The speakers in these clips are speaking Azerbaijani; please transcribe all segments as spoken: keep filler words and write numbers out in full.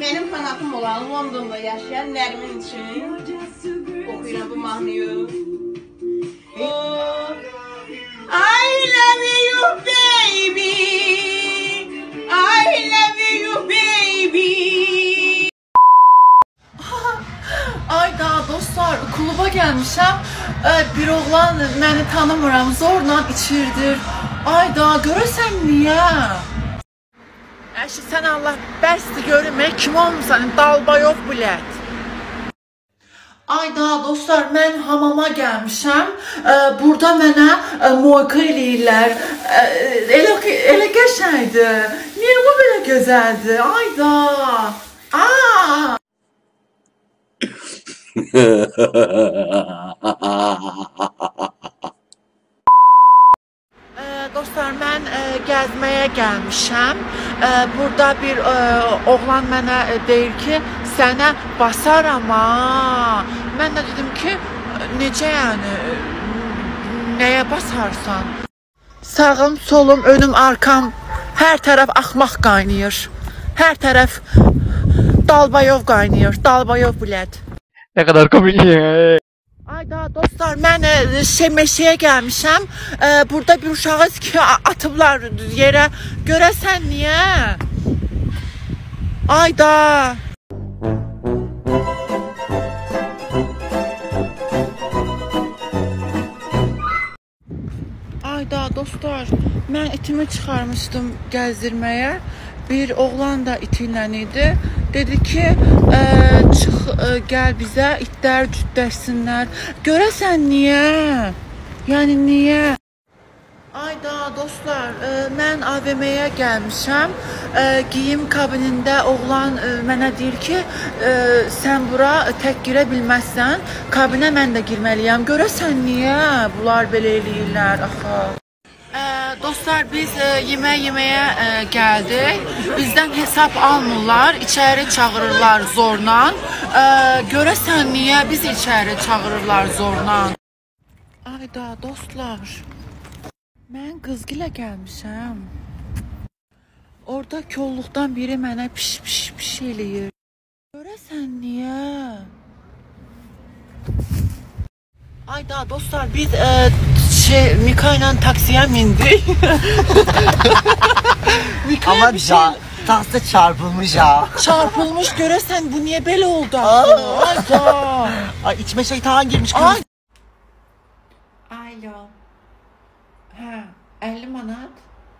benim fanatım olan London'da yaşayan Nərmin için okuyuram bu mahnıyı. Oh, I love you baby, I love you baby. Ay daha dostlar, kluba gəlmişəm. Bir oğlan məni tanımıram, zorla içirdir. Ay daha görəsən niyə? Əşi sən Allah bəsdir görünmə, kim olmusan, Dalbayov bilət. Ay daha dostlar, mən hamama gəlmişəm. Burada mənə moyka eləyirlər. Elə, elə qəşəngdir. Niyə bu belə gözəldir? Ay daha. Aa! Dostlar, mən e, gəzməyə gəlmişəm. E, burada bir e, oğlan mənə e, deyir ki, sənə basaram ha. Mən də dedim ki, necə yəni, nəyə basarsan? Sağım, solum, önüm, arkam, hər tərəf axmaq qaynayır. Hər tərəf Dalbayov qaynayır, Dalbayov bilət. Ne kadar komik ya. Ay daha dostlar, mən şey meşəyə gəlmişəm. E, burada bir uşağı ki atıblar yerə. Görəsən niyə? Ay da. Ay da dostlar, mən itimi çıxarmışdım gəzdirməyə. Bir oğlan da itinlə idi. Dedi ki, e, çıx e, gəl bizə, itlər cüddəşsinlər. Görəsən niyə? Yəni niyə? Ay da dostlar, e, mən A V M-yə gəlmişəm. E, geyim kabinində oğlan e, mənə deyir ki, e, sən bura tək girə bilməzsən, kabinə mən də girməliyəm. Görəsən niyə bunlar belə eləyirlər axı? Dostlar, biz e, yemək yeməyə e, gəldik. Bizdən hesab almırlar, içəri çağırırlar zorla. E, görəsən niyə bizi içəri çağırırlar zorla? Ay da dostlar, mən qızgilə gəlmişəm. Orada kolluqdan biri mənə piş piş piş eləyir. Görəsən niyə? Ay da dostlar, biz e, şey, Mika ile taksiye mindik. Ama bir şey... taksi çarpılmış ha. Çarpılmış, göresen bu niye böyle oldu? Ay da. Ay içime şeytan girmiş. Ay. Alo. Ha, elli manat.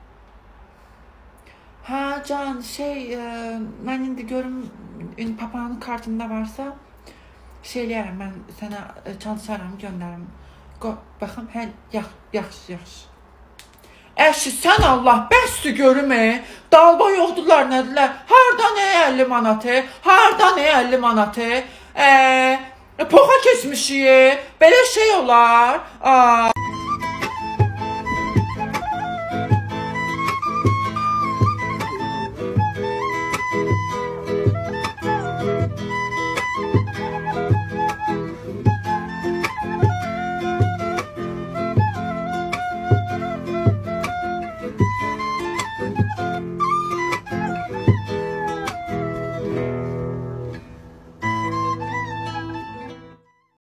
Ha can şey, e, ben indi görüm papağanın kartında varsa şey eləyərəm, mən sənə çalışaram, göndərim. Baxım, hə, yaxşı, yaxşı, yaxşı. Əşi, sən Allah bəsdir görüm, e. Dalba yoxdurlar, nədirlər? Hardan e əlli manatı? Hardan e əlli manatı? Eee, poxa keçmişik, belə şey olar. Aa.